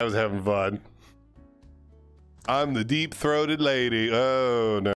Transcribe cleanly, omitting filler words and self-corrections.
I was having fun. I'm the deep-throated lady. Oh, no.